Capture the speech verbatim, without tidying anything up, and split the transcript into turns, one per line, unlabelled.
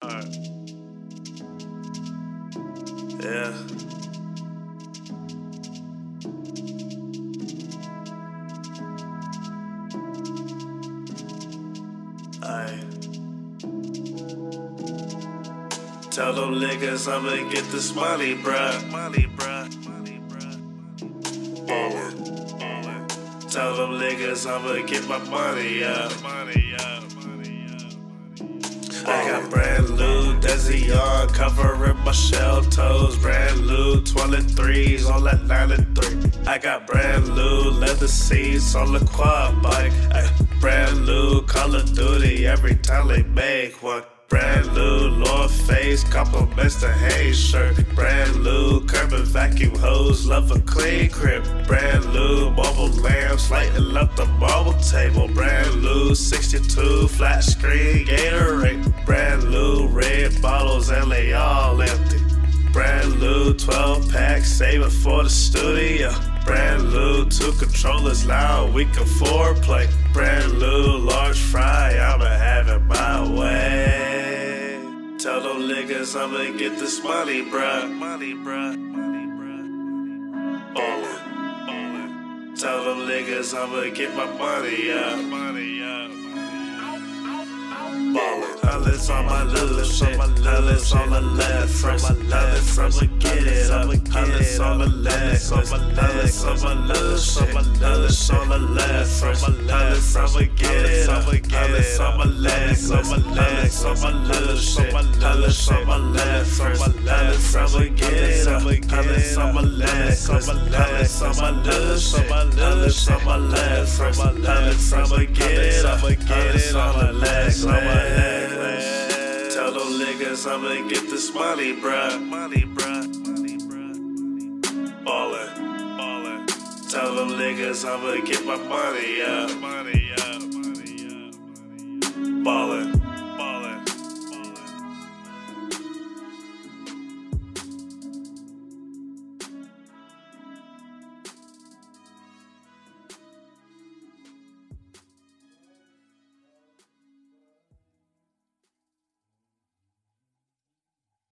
Yeah. Aye. Tell them niggas I'ma get this money, bruh. Money, bruh. Money, bruh. Ballin'. Ballin'. Tell them niggas I'ma get my money up. Money up. Money up. I got brand new Desi on, covering my shell toes. Brand new twenty-threes on that ninety-three. I got brand new leather seats on the quad bike. Ay, brand new Call of Duty every time they make one. Brand new North Face compliments the Hanes shirt. Brand new Kermit vacuum hose, love a clean crib. Brand new marble lamps lighting up the marble table. Brand new sixty-two flat screen Gatorade. Brand new red bottles and they all empty. Brand new twelve pack, save it for the studio. Brand new two controllers, now we can foreplay. Brand new large fry, I'ma have it my way. Tell them niggas I'ma get this money, bruh. Money, bruh. Money, bruh. Ballin'. Ballin'. Tell them niggas I'ma get my money up. Money up. Ballin'. Hundreds on my little shit, hundreds on the left, fresh hundreds, I'ma get it up. Hundreds on the left, hundreds on my little shit, hundreds on the left, fresh hundreds, I'ma get it up. Hundreds on my left, hundreds on my little shit, hundreds on my left, fresh hundreds, I'ma get it up. Hundreds on my left, hundreds on my little shit, hundreds on my left, fresh hundreds, I'ma get it up. Hundreds on my left, on my left. Tell them niggas I'ma get this money, bruh. Money, bruh. Money, bruh. Ballin'. Ballin'. Tell them niggas I'ma get my money up. Money up. Money up. Ballin'.